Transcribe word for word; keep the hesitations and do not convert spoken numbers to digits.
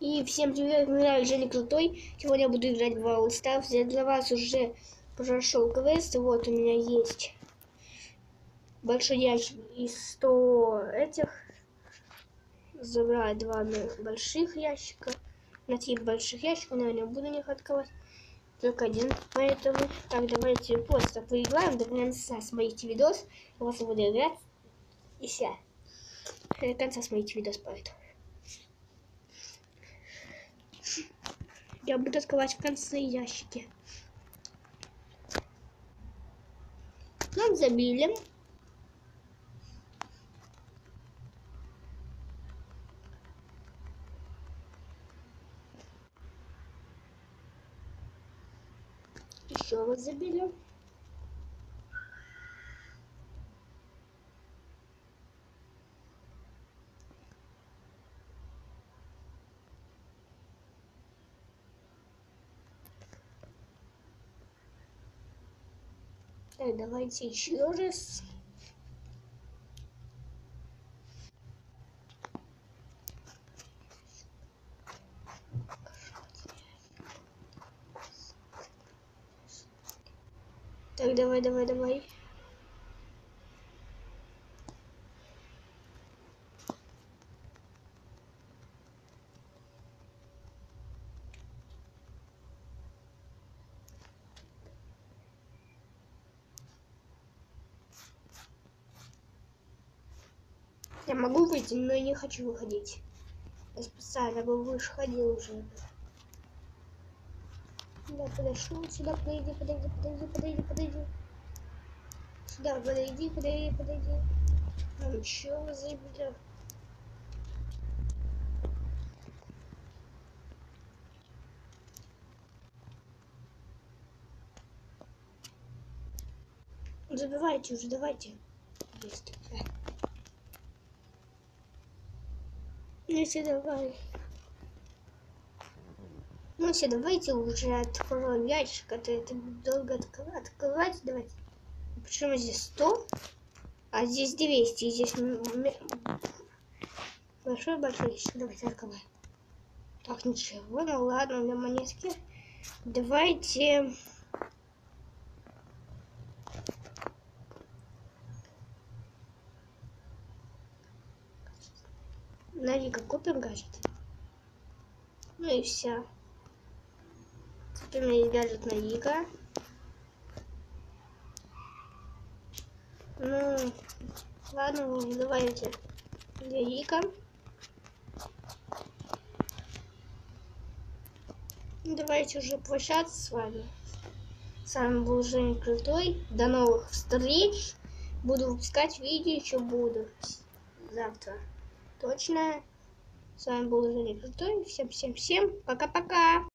И всем привет, меня Женя Крутой. Сегодня я буду играть в Brawl Stars. Я для вас уже прошел квест. Вот у меня есть большой ящик из сто этих. Забрать два больших ящика. На три больших ящика, но я не буду них открывать. Только один. Поэтому так, давайте просто поиграем до конца. Смотрите видос. Я вас буду играть. И все. До конца смотрите видос, поэтому. Я буду открывать в конце ящики. Нам забили. Еще раз забили. Так, давайте еще раз. Так, давай, давай, давай. Я могу выйти, но я не хочу выходить. Я специально бы выходил уже. Сюда подошел, сюда подойди, подойди, подойди, подойди, подойди. Сюда подойди, подойди, подойди. А еще вы забили. Забивайте уже, давайте. Есть. Ну все, давай. Ну все, давайте уже откроем ящик, а то это долго открывать. Давайте. Почему здесь сто? А здесь двести. И здесь большой-большой ящик. Давайте открываем. Так, ничего. Ну ладно, для монетки. Давайте... Навика купим гаджет. Ну и все. Теперь у меня есть гаджет Навика. Ну, ладно, давайте Навика. Давайте уже прощаться с вами. С вами был Женя Крутой. До новых встреч. Буду выпускать видео, еще буду завтра. Точно. С вами был Женя Крутой. Всем-всем-всем. Пока-пока.